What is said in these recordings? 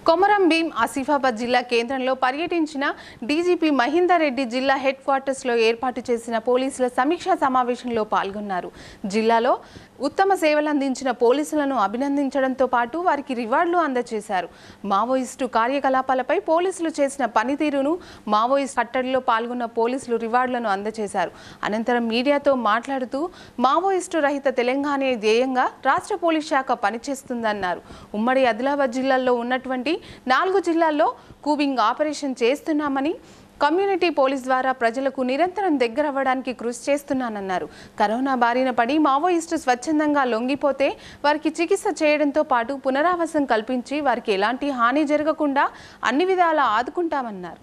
కొమరం భీం ఆసిఫాబాద్ జిల్లా కేంద్రంలో పర్యటించిన డీజీపీ మహేందర్ రెడ్డి జిల్లా హెడ్ క్వార్టర్స్ లో ఏర్పాటు చేసిన పోలీసుల సమీక్షా సమావేశంలో పాల్గొన్నారు. జిల్లాలో ఉత్తమ సేవలు అందించిన పోలీసులను అభినందించడంతో పాటు వారికి రివార్డులు అందజేశారు. మావోయిస్టు కార్యకలాపాలపై పోలీసులు చేసిన పనితీరును, మావోయిస్ట్ కట్టడిలో పాల్గొన్న పోలీసులు రివార్డులను అందజేశారు. అనంతరం మీడియాతో మాట్లాడుతూ మావోయిస్టు రహిత తెలంగాణ ధ్యేయంగా రాష్ట్ర పోలీస్ శాఖ పనిచేస్తుందన్నారు. ఉమ్మడి ఆదిలాబాద్ జిల్లాలో ఉన్నటువంటి 4 జిల్లాల్లో కూబింగ్ ఆపరేషన్ చేస్తున్నామని, కమ్యూనిటీ పోలీస్ ద్వారా ప్రజలకు నిరంతరం దగ్గరవ్వడానికి కృషి చేస్తున్నానన్నారు. కరోనా బారిన పడి మావోయిస్టు స్వచ్ఛందంగా లొంగిపోతే వారికి చికిత్స చేయడంతో పాటు పునరావాసం కల్పించి వారికి ఎలాంటి హాని జరగకుండా అన్ని విధాలా ఆదుకుంటామన్నారు.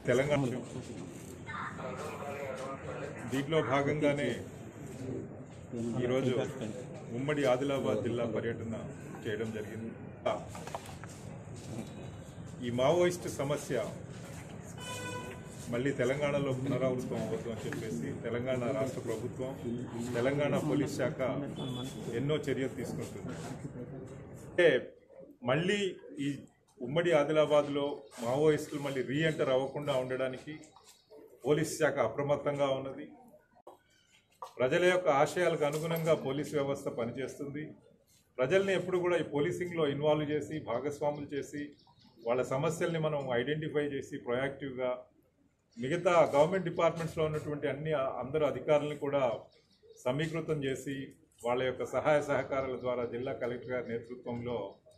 దీంట్లో భాగంగానే ఈరోజు ఉమ్మడి ఆదిలాబాద్ జిల్లా పర్యటన చేయడం జరిగింది. ఈ మావోయిస్టు సమస్య మళ్ళీ తెలంగాణలో పునరావృతం అవ్వద్దు అని చెప్పేసి తెలంగాణ రాష్ట్ర ప్రభుత్వం, తెలంగాణ పోలీస్ శాఖ ఎన్నో చర్యలు తీసుకుంటుంది. అంటే మళ్ళీ ఈ ఉమ్మడి ఆదిలాబాద్లో మావోయిస్టులు మళ్ళీ రీఎంటర్ అవ్వకుండా ఉండడానికి పోలీస్ శాఖ అప్రమత్తంగా ఉన్నది. ప్రజల యొక్క ఆశయాలకు అనుగుణంగా పోలీస్ వ్యవస్థ పనిచేస్తుంది. ప్రజల్ని ఎప్పుడు కూడా ఈ పోలీసింగ్లో ఇన్వాల్వ్ చేసి, భాగస్వాములు చేసి, వాళ్ళ సమస్యల్ని మనం ఐడెంటిఫై చేసి ప్రొయాక్టివ్గా మిగతా గవర్నమెంట్ డిపార్ట్మెంట్స్లో ఉన్నటువంటి అందరు అధికారులను కూడా సమీకృతం చేసి వాళ్ళ యొక్క సహాయ సహకారాల ద్వారా జిల్లా కలెక్టర్ గారి నేతృత్వంలో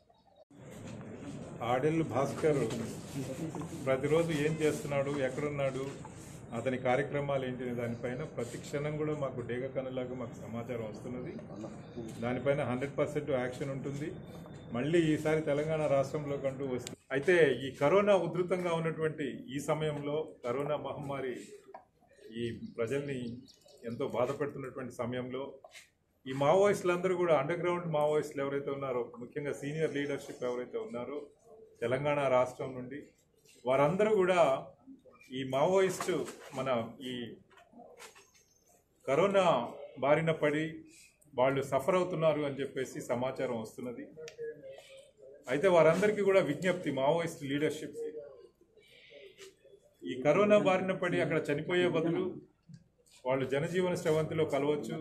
ఆడెల్లు భాస్కర్ ప్రతిరోజు ఏం చేస్తున్నాడు, ఎక్కడున్నాడు, అతని కార్యక్రమాలు ఏంటి దానిపైన ప్రతి క్షణం కూడా మాకు డేగ కనులాగా మాకు సమాచారం వస్తున్నది. దానిపైన 100% యాక్షన్ ఉంటుంది. మళ్ళీ ఈసారి తెలంగాణ రాష్ట్రంలో కంటూ వస్తుంది. అయితే ఈ కరోనా ఉధృతంగా ఉన్నటువంటి ఈ సమయంలో, కరోనా మహమ్మారి ఈ ప్రజల్ని ఎంతో బాధ పెడుతున్నటువంటి సమయంలో ఈ మావోయిస్టులందరూ కూడా అండర్ గ్రౌండ్ మావోయిస్టులు ఎవరైతే ఉన్నారో, ముఖ్యంగా సీనియర్ లీడర్షిప్ ఎవరైతే ఉన్నారో తెలంగాణ రాష్ట్రం నుండి, వారందరూ కూడా ఈ మావోయిస్టు మన ఈ కరోనా బారిన పడి వాళ్ళు సఫర్ అవుతున్నారు అని చెప్పేసి సమాచారం వస్తున్నది. అయితే వారందరికీ కూడా విజ్ఞప్తి, మావోయిస్ట్ లీడర్షిప్, ఈ కరోనా బారిన పడి అక్కడ చనిపోయే బదులు వాళ్ళు జనజీవన స్రవంతిలో కలవచ్చు,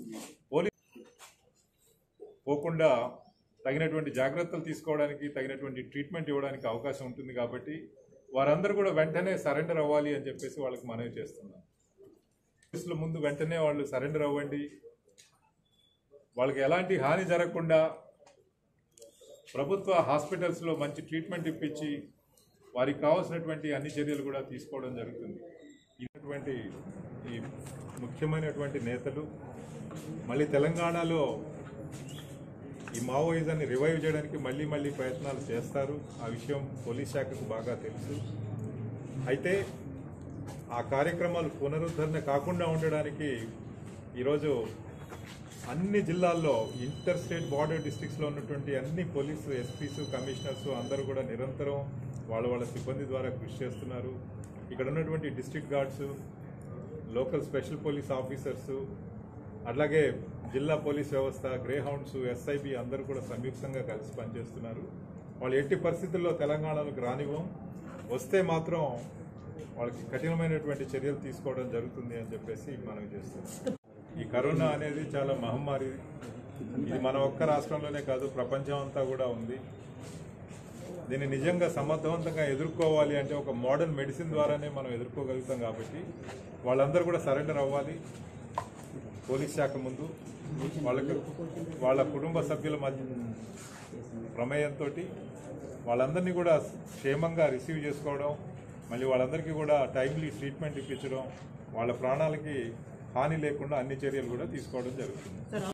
పోకుండా తగినటువంటి జాగ్రత్తలు తీసుకోవడానికి, తగినటువంటి ట్రీట్మెంట్ ఇవ్వడానికి అవకాశం ఉంటుంది. కాబట్టి వారందరూ కూడా వెంటనే సరెండర్ అవ్వాలి అని చెప్పేసి వాళ్ళకి మనవి చేస్తున్నాం. పోలీసుల ముందు వెంటనే వాళ్ళు సరెండర్ అవ్వండి. వాళ్ళకి ఎలాంటి హాని జరగకుండా ప్రభుత్వ హాస్పిటల్స్లో మంచి ట్రీట్మెంట్ ఇప్పించి వారికి కావాల్సినటువంటి అన్ని చర్యలు కూడా తీసుకోవడం జరుగుతుంది. ఇటువంటి ఈ ముఖ్యమైనటువంటి నేతలు మళ్ళీ తెలంగాణలో ఈ మావోయిజాన్ని రివైవ్ చేయడానికి మళ్ళీ ప్రయత్నాలు చేస్తారు. ఆ విషయం పోలీస్ శాఖకు బాగా తెలుసు. అయితే ఆ కార్యక్రమాలు పునరుద్ధరణ కాకుండా ఉండడానికి ఈరోజు అన్ని జిల్లాల్లో, ఇంటర్ స్టేట్ బార్డర్ డిస్ట్రిక్ట్స్లో ఉన్నటువంటి అన్ని పోలీసు ఎస్పీస్, కమిషనర్స్ అందరూ కూడా నిరంతరం వాళ్ళ సిబ్బంది ద్వారా కృషి చేస్తున్నారు. ఇక్కడ ఉన్నటువంటి district guards, local special police officers, అట్లాగే జిల్లా పోలీస్ వ్యవస్థ, గ్రే హౌండ్స్, ఎస్ఐబి అందరూ కూడా సంయుక్తంగా కలిసి పనిచేస్తున్నారు. వాళ్ళు ఎట్టి పరిస్థితుల్లో తెలంగాణలోకి రానివ్వం, వస్తే మాత్రం వాళ్ళకి కఠినమైనటువంటి చర్యలు తీసుకోవడం జరుగుతుంది అని చెప్పేసి మనం చేస్తున్నాం. ఈ కరోనా అనేది చాలా మహమ్మారి. ఇది మన ఒక్క రాష్ట్రంలోనే కాదు, ప్రపంచం అంతా కూడా ఉంది. దీన్ని నిజంగా సమర్థవంతంగా ఎదుర్కోవాలి అంటే ఒక మోడర్న్ మెడిసిన్ ద్వారానే మనం ఎదుర్కోగలుగుతాం. కాబట్టి వాళ్ళందరూ కూడా సరెండర్ అవ్వాలి పోలీస్ శాఖ ముందు. వాళ్ళ కుటుంబ సభ్యుల మధ్య ప్రమేయంతో వాళ్ళందరినీ కూడా క్షేమంగా రిసీవ్ చేసుకోవడం, మళ్ళీ వాళ్ళందరికీ కూడా టైమ్లీ ట్రీట్మెంట్ ఇప్పించడం, వాళ్ళ ప్రాణాలకి హాని లేకుండా అన్ని చర్యలు కూడా తీసుకోవడం జరుగుతుంది.